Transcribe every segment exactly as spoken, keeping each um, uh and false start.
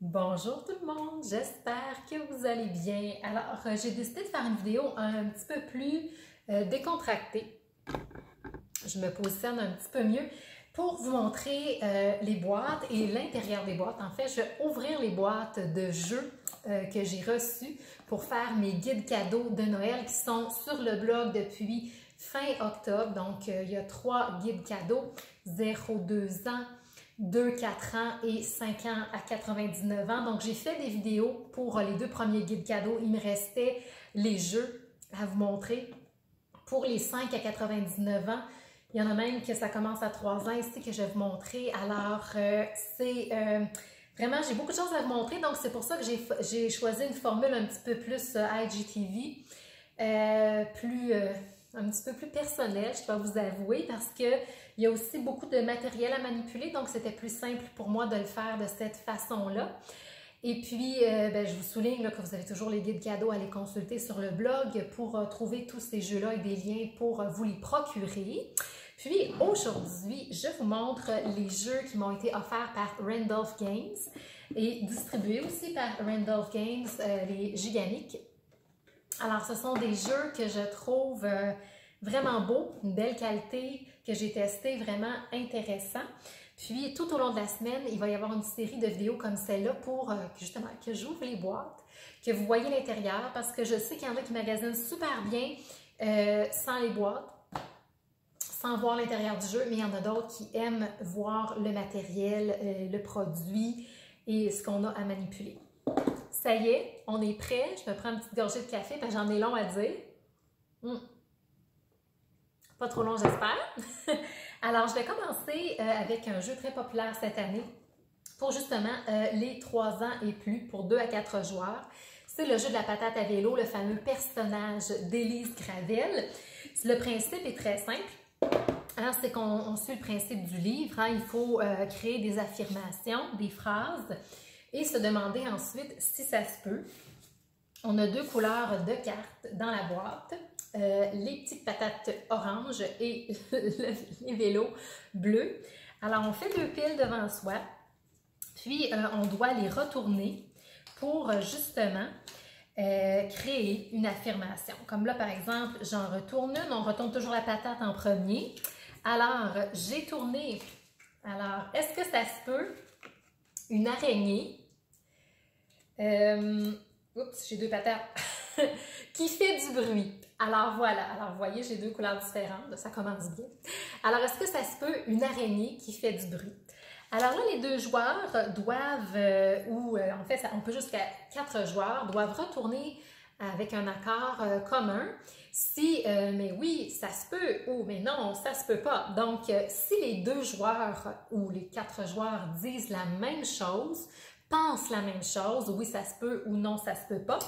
Bonjour tout le monde, j'espère que vous allez bien. Alors, euh, j'ai décidé de faire une vidéo un petit peu plus euh, décontractée. Je me positionne un petit peu mieux pour vous montrer euh, les boîtes et l'intérieur des boîtes. En fait, je vais ouvrir les boîtes de jeux euh, que j'ai reçues pour faire mes guides cadeaux de Noël qui sont sur le blog depuis fin octobre. Donc, euh, il y a trois guides cadeaux, zéro à deux ans, deux à quatre ans et cinq ans à quatre-vingt-dix-neuf ans. Donc, j'ai fait des vidéos pour les deux premiers guides cadeaux. Il me restait les jeux à vous montrer. Pour les cinq à quatre-vingt-dix-neuf ans, il y en a même que ça commence à trois ans ici que je vais vous montrer. Alors, euh, c'est euh, vraiment, j'ai beaucoup de choses à vous montrer. Donc, c'est pour ça que j'ai choisi une formule un petit peu plus euh, I G T V, euh, plus... Euh, un petit peu plus personnel, je dois vous avouer, parce qu'il y a aussi beaucoup de matériel à manipuler, donc c'était plus simple pour moi de le faire de cette façon-là. Et puis, euh, ben, je vous souligne là, que vous avez toujours les guides cadeaux à les consulter sur le blog pour euh, trouver tous ces jeux-là et des liens pour euh, vous les procurer. Puis, aujourd'hui, je vous montre les jeux qui m'ont été offerts par Randolph Games et distribués aussi par Randolph Games, euh, les Giganiques. Alors, ce sont des jeux que je trouve euh, vraiment beaux, une belle qualité, que j'ai testé, vraiment intéressant. Puis, tout au long de la semaine, il va y avoir une série de vidéos comme celle-là pour euh, justement que j'ouvre les boîtes, que vous voyez l'intérieur, parce que je sais qu'il y en a qui magasinent super bien euh, sans les boîtes, sans voir l'intérieur du jeu, mais il y en a d'autres qui aiment voir le matériel, euh, le produit et ce qu'on a à manipuler. Ça y est, on est prêt. Je me prends une petite gorgée de café parce que j'en ai long à dire. Mmh. Pas trop long, j'espère. Alors, je vais commencer euh, avec un jeu très populaire cette année pour justement euh, les trois ans et plus, pour deux à quatre joueurs. C'est le jeu de la patate à vélo, le fameux personnage d'Élise Gravel. Le principe est très simple. Hein, c'est qu'on suit le principe du livre. Hein, il faut euh, créer des affirmations, des phrases, et se demander ensuite si ça se peut. On a deux couleurs de cartes dans la boîte, euh, les petites patates oranges et les vélos bleus. Alors, on fait deux piles devant soi, puis euh, on doit les retourner pour justement euh, créer une affirmation. Comme là, par exemple, j'en retourne une, on retourne toujours la patate en premier. Alors, j'ai tourné. Alors, est-ce que ça se peut? Une araignée. Euh, oups, j'ai deux patates. qui fait du bruit. Alors voilà, alors vous voyez, j'ai deux couleurs différentes, ça commence bien. Alors, est-ce que ça se peut une araignée qui fait du bruit? Alors là, les deux joueurs doivent, euh, ou euh, en fait, ça, on peut jusqu'à quatre joueurs, doivent retourner avec un accord euh, commun. Si, euh, mais oui, ça se peut, ou mais non, ça se peut pas. Donc, euh, si les deux joueurs ou les quatre joueurs disent la même chose, pensent la même chose, oui, ça se peut ou non, ça se peut pas,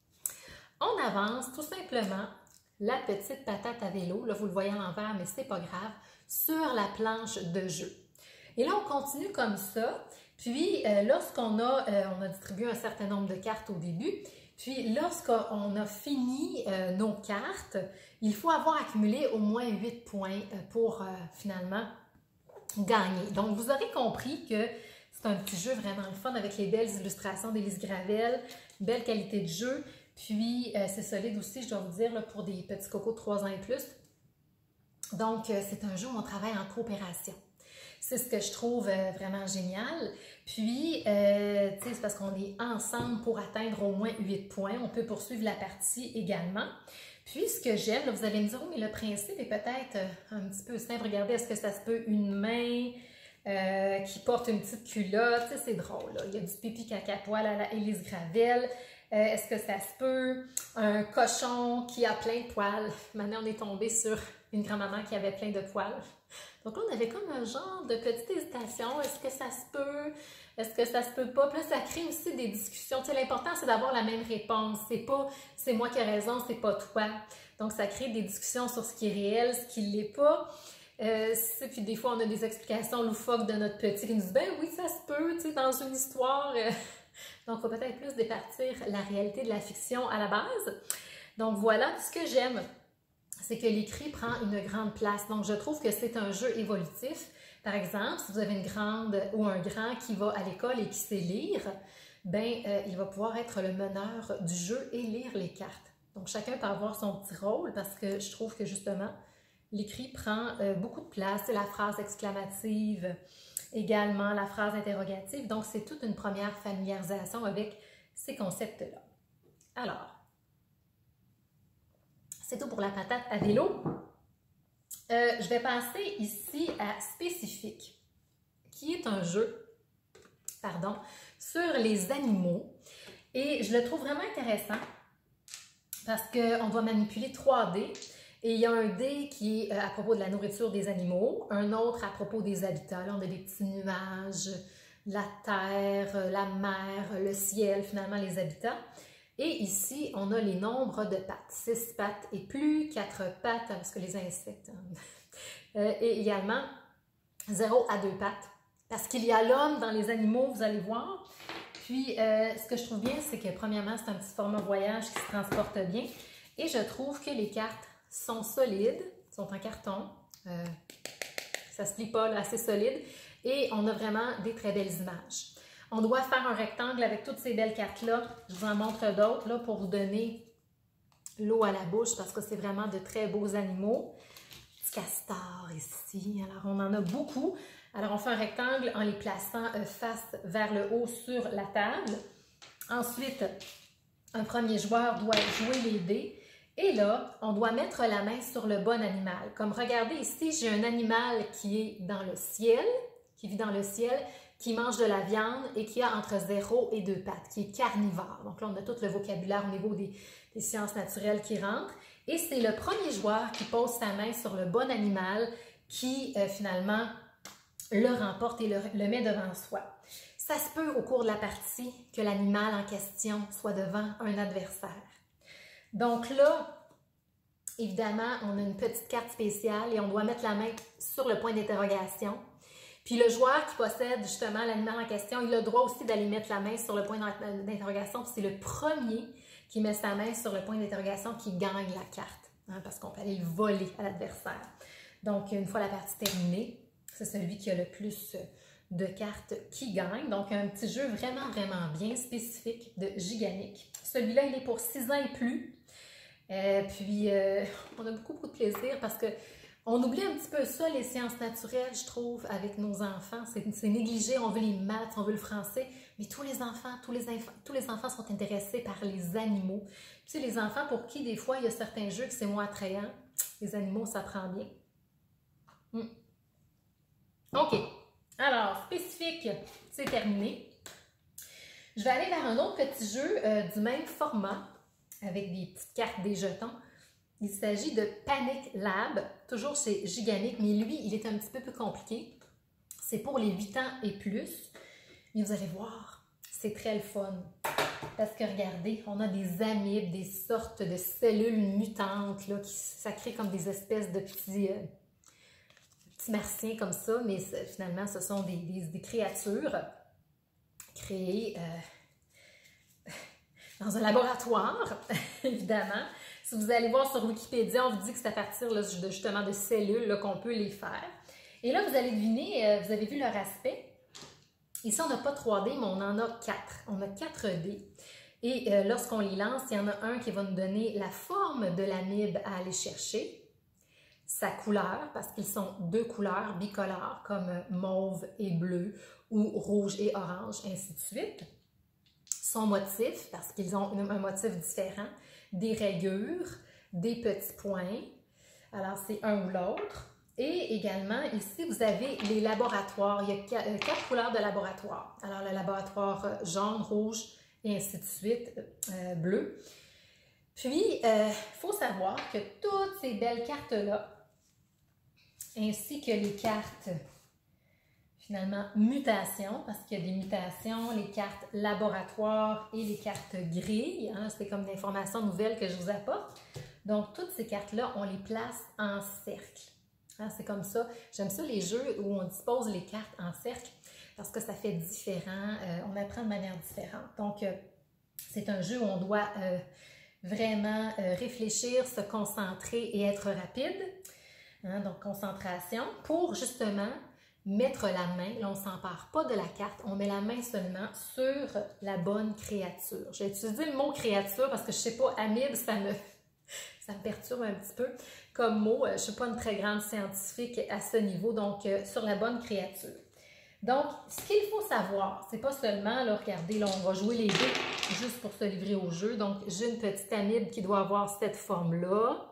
on avance tout simplement la petite patate à vélo, là vous le voyez à l'envers, mais c'est pas grave, sur la planche de jeu. Et là, on continue comme ça, puis euh, lorsqu'on a, euh, on a distribué un certain nombre de cartes au début, puis lorsqu'on a fini euh, nos cartes, il faut avoir accumulé au moins huit points pour euh, finalement gagner. Donc, vous aurez compris que c'est un petit jeu vraiment le fun avec les belles illustrations d'Élise Gravel, belle qualité de jeu. Puis, euh, c'est solide aussi, je dois vous dire, là, pour des petits cocos de trois ans et plus. Donc, euh, c'est un jeu où on travaille en coopération. C'est ce que je trouve euh, vraiment génial. Puis, euh, tu sais, c'est parce qu'on est ensemble pour atteindre au moins huit points. On peut poursuivre la partie également. Puis, ce que j'aime, vous allez me dire, oh, mais le principe est peut-être euh, un petit peu simple. Regardez, est-ce que ça se peut une main euh, qui porte une petite culotte? Tu sais, c'est drôle, là. Il y a du pipi caca poil à la Élise Gravel. Euh, Est-ce que ça se peut? Un cochon qui a plein de poils. Maintenant, on est tombé sur une grand-maman qui avait plein de poils. Donc là, on avait comme un genre de petite hésitation. Est-ce que ça se peut? Est-ce que ça se peut pas? Puis là, ça crée aussi des discussions. Tu sais, l'important, c'est d'avoir la même réponse. C'est pas « c'est moi qui ai raison, c'est pas toi ». Donc, ça crée des discussions sur ce qui est réel, ce qui ne l'est pas. Euh, puis des fois, on a des explications loufoques de notre petit qui nous dit « ben oui, ça se peut, tu sais, dans une histoire... Euh, ». Donc, il faut peut-être plus départir la réalité de la fiction à la base. Donc, voilà, ce que j'aime, c'est que l'écrit prend une grande place. Donc, je trouve que c'est un jeu évolutif Par exemple, si vous avez une grande ou un grand qui va à l'école et qui sait lire, ben, euh, il va pouvoir être le meneur du jeu et lire les cartes. Donc, chacun peut avoir son petit rôle parce que je trouve que justement, l'écrit prend euh, beaucoup de place. C'est la phrase exclamative, également la phrase interrogative. Donc, c'est toute une première familiarisation avec ces concepts-là. Alors, c'est tout pour la patate à vélo. Euh, je vais passer ici à Spécifique, qui est un jeu, pardon, sur les animaux. Et je le trouve vraiment intéressant parce qu'on doit manipuler trois dés. Et il y a un dé qui est à propos de la nourriture des animaux, un autre à propos des habitats. Là, on a des petits nuages, la terre, la mer, le ciel, finalement les habitats. Et ici, on a les nombres de pattes, six pattes et plus, quatre pattes, parce que les insectes, hein. Et également zéro à deux pattes, parce qu'il y a l'homme dans les animaux, vous allez voir. Puis, euh, ce que je trouve bien, c'est que premièrement, c'est un petit format voyage qui se transporte bien. Et je trouve que les cartes sont solides, sont en carton, euh, ça ne se plie pas, là, assez solide. Et on a vraiment des très belles images. On doit faire un rectangle avec toutes ces belles cartes-là. Je vous en montre d'autres là pour vous donner l'eau à la bouche parce que c'est vraiment de très beaux animaux. Petit castor ici. Alors, on en a beaucoup. Alors, on fait un rectangle en les plaçant face vers le haut sur la table. Ensuite, un premier joueur doit jouer les dés. Et là, on doit mettre la main sur le bon animal. Comme regardez ici, j'ai un animal qui est dans le ciel, qui vit dans le ciel, qui mange de la viande et qui a entre zéro et deux pattes, qui est carnivore. Donc là, on a tout le vocabulaire au niveau des, des sciences naturelles qui rentre. Et c'est le premier joueur qui pose sa main sur le bon animal qui, euh, finalement, le remporte et le, le met devant soi. Ça se peut au cours de la partie que l'animal en question soit devant un adversaire. Donc là, évidemment, on a une petite carte spéciale et on doit mettre la main sur le point d'interrogation. Puis le joueur qui possède justement l'animal en question, il a le droit aussi d'aller mettre la main sur le point d'interrogation. C'est le premier qui met sa main sur le point d'interrogation qui gagne la carte, hein, parce qu'on peut aller le voler à l'adversaire. Donc, une fois la partie terminée, c'est celui qui a le plus de cartes qui gagne. Donc, un petit jeu vraiment, vraiment bien spécifique de Giganic. Celui-là, il est pour six ans et plus. Euh, puis, euh, on a beaucoup, beaucoup de plaisir parce que on oublie un petit peu ça, les sciences naturelles, je trouve, avec nos enfants. C'est négligé, on veut les maths, on veut le français, mais tous les enfants, tous les, tous les enfants sont intéressés par les animaux. Tu sais, les enfants pour qui, des fois, il y a certains jeux que c'est moins attrayant, les animaux, ça prend bien. Hmm. OK. Alors, spécifique, c'est terminé. Je vais aller vers un autre petit jeu euh, du même format, avec des petites cartes, des jetons. Il s'agit de Panic Lab, toujours chez Giganic, mais lui, il est un petit peu plus compliqué. C'est pour les huit ans et plus. Mais vous allez voir, c'est très le fun. Parce que regardez, on a des amibes, des sortes de cellules mutantes, là, qui ça crée comme des espèces de petits, euh, petits martiens comme ça, mais finalement, ce sont des, des, des créatures créées euh, dans un laboratoire, évidemment. Si vous allez voir sur Wikipédia, on vous dit que c'est à partir là, de, justement de cellules qu'on peut les faire. Et là, vous allez deviner, euh, vous avez vu leur aspect. Ici, on n'a pas trois dés, mais on en a quatre. On a quatre dés. Et euh, lorsqu'on les lance, il y en a un qui va nous donner la forme de l'amibe à aller chercher, sa couleur, parce qu'ils sont deux couleurs bicolores, comme mauve et bleu, ou rouge et orange, ainsi de suite. Son motif, parce qu'ils ont un motif différent, des rayures, des petits points. Alors, c'est un ou l'autre. Et également, ici, vous avez les laboratoires. Il y a quatre couleurs de laboratoire. Alors, le laboratoire jaune, rouge et ainsi de suite, euh, bleu. Puis, il euh, faut savoir que toutes ces belles cartes-là, ainsi que les cartes, finalement, mutations, parce qu'il y a des mutations, les cartes laboratoire et les cartes grilles. Hein, c'est comme d'informations nouvelles que je vous apporte. Donc, toutes ces cartes-là, on les place en cercle. Hein, c'est comme ça. J'aime ça, les jeux où on dispose les cartes en cercle, parce que ça fait différent. Euh, on apprend de manière différente. Donc, euh, c'est un jeu où on doit euh, vraiment euh, réfléchir, se concentrer et être rapide. Hein, donc, concentration pour justement mettre la main, là on ne s'empare pas de la carte, on met la main seulement sur la bonne créature. J'ai utilisé le mot créature parce que je ne sais pas, amibe, ça me, ça me perturbe un petit peu comme mot. Je ne suis pas une très grande scientifique à ce niveau, donc euh, sur la bonne créature. Donc, ce qu'il faut savoir, c'est pas seulement, là, regardez, là, on va jouer les dés juste pour se livrer au jeu. Donc, j'ai une petite amibe qui doit avoir cette forme-là,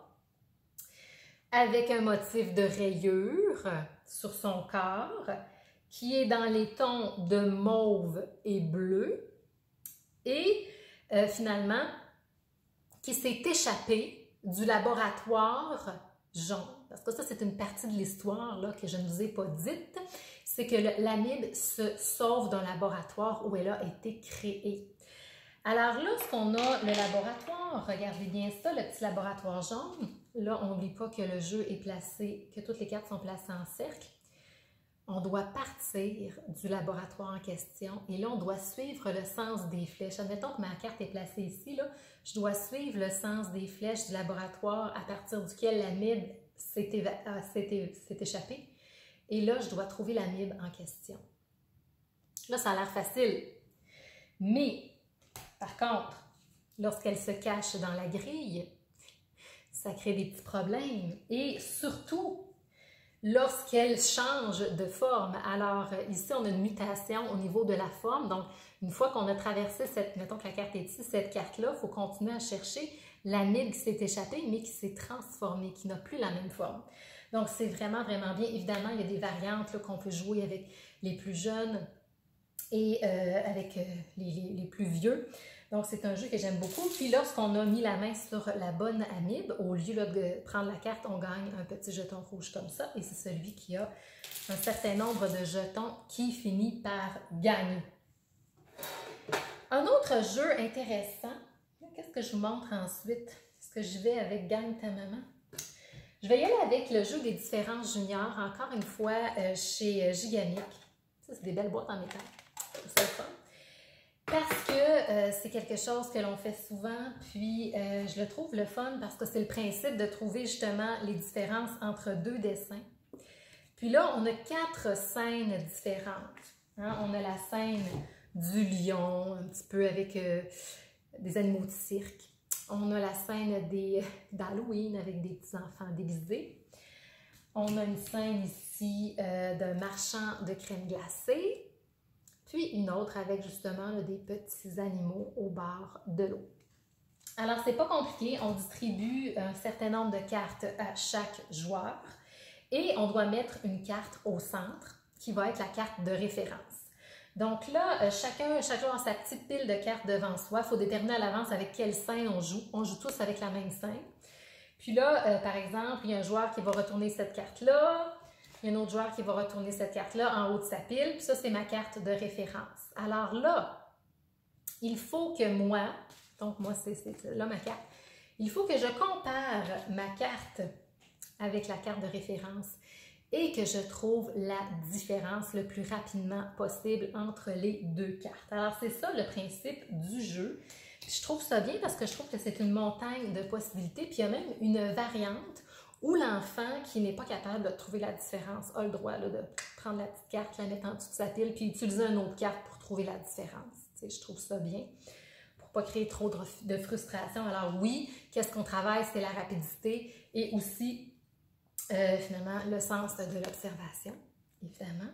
avec un motif de rayure sur son corps, qui est dans les tons de mauve et bleu, et euh, finalement, qui s'est échappé du laboratoire jaune. Parce que ça, c'est une partie de l'histoire là, que je ne vous ai pas dite, c'est que l'amibe se sauve d'un laboratoire où elle a été créée. Alors là, ce qu'on a, le laboratoire, regardez bien ça, le petit laboratoire jaune. Là, on n'oublie pas que le jeu est placé, que toutes les cartes sont placées en cercle. On doit partir du laboratoire en question et là, on doit suivre le sens des flèches. Admettons que ma carte est placée ici, là, je dois suivre le sens des flèches du laboratoire à partir duquel l'amibe s'est échappée. Et là, je dois trouver l'amibe en question. Là, ça a l'air facile. Mais, par contre, lorsqu'elle se cache dans la grille, ça crée des petits problèmes. Et surtout, lorsqu'elle change de forme. Alors, ici, on a une mutation au niveau de la forme. Donc, une fois qu'on a traversé cette, mettons que la carte est ici, cette carte-là, il faut continuer à chercher l'amibe qui s'est échappée, mais qui s'est transformée, qui n'a plus la même forme. Donc, c'est vraiment, vraiment bien. Évidemment, il y a des variantes qu'on peut jouer avec les plus jeunes et euh, avec euh, les, les, les plus vieux. Donc, c'est un jeu que j'aime beaucoup. Puis, lorsqu'on a mis la main sur la bonne amibe, au lieu là, de prendre la carte, on gagne un petit jeton rouge comme ça. Et c'est celui qui a un certain nombre de jetons qui finit par gagner. Un autre jeu intéressant, qu'est-ce que je vous montre ensuite? Est-ce que je vais avec Gagne ta maman? Je vais y aller avec le jeu des différences juniors, encore une fois, euh, chez Gigamic. Ça, c'est des belles boîtes en métal. C'est le fun. Parce que euh, c'est quelque chose que l'on fait souvent, puis euh, je le trouve le fun parce que c'est le principe de trouver justement les différences entre deux dessins. Puis là, on a quatre scènes différentes. Hein? On a la scène du lion, un petit peu avec euh, des animaux de cirque. On a la scène d'Halloween avec des petits-enfants déguisés. On a une scène ici euh, d'un marchand de crème glacée. Puis une autre avec justement là, des petits animaux au bord de l'eau. Alors, c'est pas compliqué. On distribue un certain nombre de cartes à chaque joueur et on doit mettre une carte au centre qui va être la carte de référence. Donc là, chacun, chaque joueur a sa petite pile de cartes devant soi. Il faut déterminer à l'avance avec quelle scène on joue. On joue tous avec la même scène. Puis là, euh, par exemple, il y a un joueur qui va retourner cette carte-là. Il y a un autre joueur qui va retourner cette carte-là en haut de sa pile. Puis ça, c'est ma carte de référence. Alors là, il faut que moi, donc moi, c'est là ma carte, il faut que je compare ma carte avec la carte de référence et que je trouve la différence le plus rapidement possible entre les deux cartes. Alors, c'est ça le principe du jeu. Je trouve ça bien parce que je trouve que c'est une montagne de possibilités. Puis il y a même une variante où l'enfant qui n'est pas capable de trouver la différence a le droit là, de prendre la petite carte, la mettre en dessous de sa pile, puis utiliser une autre carte pour trouver la différence. Tu sais, je trouve ça bien pour ne pas créer trop de, de frustration. Alors oui, qu'est-ce qu'on travaille? C'est la rapidité et aussi euh, finalement le sens de l'observation, évidemment.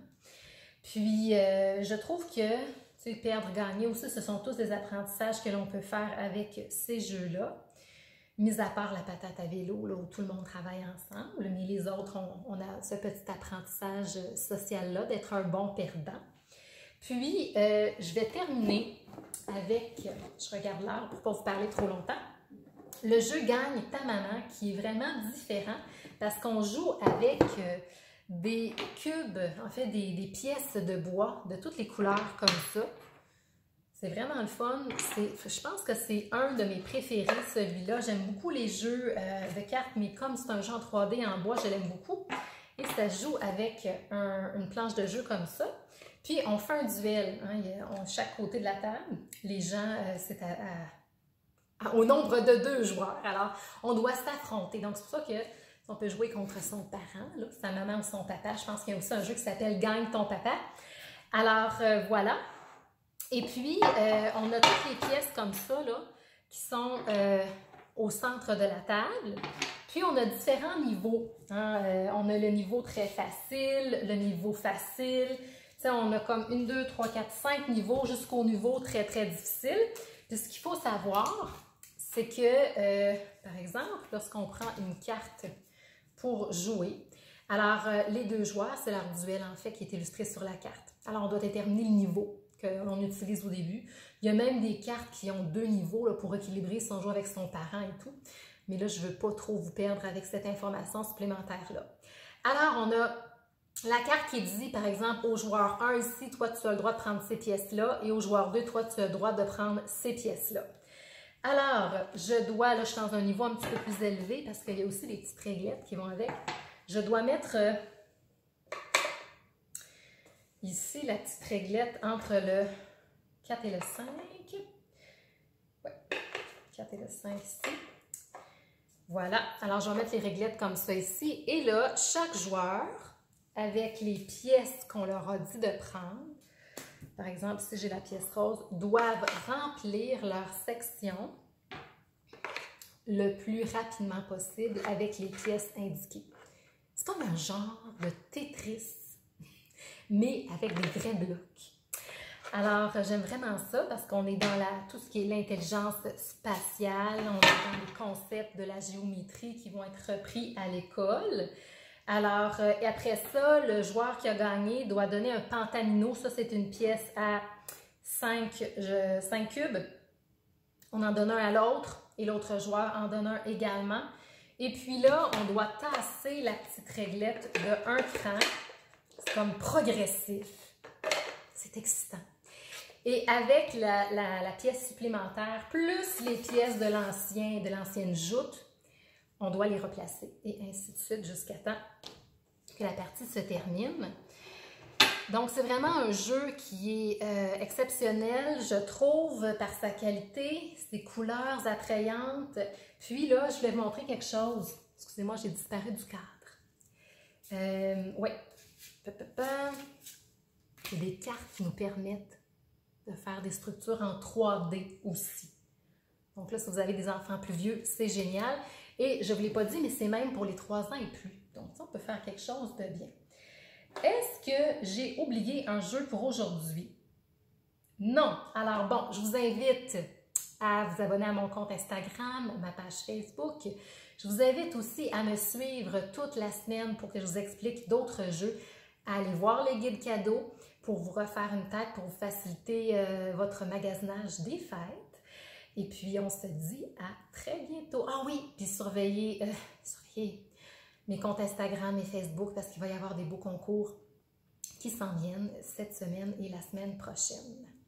Puis euh, je trouve que tu sais, perdre, gagner aussi, ce sont tous des apprentissages que l'on peut faire avec ces jeux-là. Mis à part la patate à vélo, là, où tout le monde travaille ensemble, mais les autres, on, on a ce petit apprentissage social-là d'être un bon perdant. Puis, euh, je vais terminer avec, je regarde l'heure pour ne pas vous parler trop longtemps, le jeu Gagne ta maman, qui est vraiment différent parce qu'on joue avec euh, des cubes, en fait, des, des pièces de bois de toutes les couleurs comme ça. C'est vraiment le fun. Je pense que c'est un de mes préférés, celui-là. J'aime beaucoup les jeux euh, de cartes, mais comme c'est un jeu en trois D en bois, je l'aime beaucoup. Et ça se joue avec un, une planche de jeu comme ça. Puis, on fait un duel. Hein, il y a, on, chaque côté de la table. Les gens, euh, c'est au nombre de deux joueurs. Alors, on doit s'affronter. Donc, c'est pour ça que On peut jouer contre son parent, là, sa maman ou son papa. Je pense qu'il y a aussi un jeu qui s'appelle Gagne ton papa. Alors, euh, voilà. Et puis, euh, on a toutes les pièces comme ça, là, qui sont euh, au centre de la table. Puis, on a différents niveaux. Hein? Euh, on a le niveau très facile, le niveau facile. T'sais, on a comme une, deux, trois, quatre, cinq niveaux jusqu'au niveau très, très difficile. Puis, ce qu'il faut savoir, c'est que, euh, par exemple, lorsqu'on prend une carte pour jouer, alors euh, les deux joueurs, c'est leur duel en fait qui est illustré sur la carte. Alors, on doit déterminer le niveau que l'on utilise au début. Il y a même des cartes qui ont deux niveaux là, pour équilibrer si on joue avec son parent et tout. Mais là, je ne veux pas trop vous perdre avec cette information supplémentaire-là. Alors, on a la carte qui dit, par exemple, au joueur un ici, toi, tu as le droit de prendre ces pièces-là, et au joueur deux, toi, tu as le droit de prendre ces pièces-là. Alors, je dois, là, je suis dans un niveau un petit peu plus élevé, parce qu'il y a aussi des petites réglettes qui vont avec. Je dois mettre euh, ici la petite réglette entre le quatre et le cinq. Ouais, quatre et le cinq ici. Voilà, alors je vais mettre les réglettes comme ça ici. Et là, chaque joueur, avec les pièces qu'on leur a dit de prendre, par exemple, si j'ai la pièce rose, doivent remplir leur section le plus rapidement possible avec les pièces indiquées. C'est comme un genre de Tetris, mais avec des vrais blocs. Alors, j'aime vraiment ça parce qu'on est dans la, tout ce qui est l'intelligence spatiale, on est dans les concepts de la géométrie qui vont être repris à l'école. Alors, euh, et après ça, le joueur qui a gagné doit donner un pentamino. Ça, c'est une pièce à cinq cubes. On en donne un à l'autre et l'autre joueur en donne un également. Et puis là, on doit tasser la petite réglette de un cran. C'est comme progressif. C'est excitant. Et avec la, la, la pièce supplémentaire, plus les pièces de l'ancien, de l'ancienne joute, on doit les replacer et ainsi de suite jusqu'à temps que la partie se termine. Donc, c'est vraiment un jeu qui est euh, exceptionnel, je trouve, par sa qualité, ses couleurs attrayantes. Puis là, je vais vous montrer quelque chose. Excusez-moi, j'ai disparu du cadre. Euh, oui. Il y a des cartes qui nous permettent de faire des structures en trois D aussi. Donc là, si vous avez des enfants plus vieux, c'est génial. Et je ne vous l'ai pas dit, mais c'est même pour les trois ans et plus. Donc ça, on peut faire quelque chose de bien. Est-ce que j'ai oublié un jeu pour aujourd'hui? Non. Alors bon, je vous invite à vous abonner à mon compte Instagram, ma page Facebook. Je vous invite aussi à me suivre toute la semaine pour que je vous explique d'autres jeux, à aller voir les guides cadeaux pour vous refaire une tête, pour vous faciliter euh, votre magasinage des fêtes. Et puis, on se dit à très bientôt. Ah oui, puis surveillez, euh, surveillez mes comptes Instagram et Facebook parce qu'il va y avoir des beaux concours qui s'en viennent cette semaine et la semaine prochaine.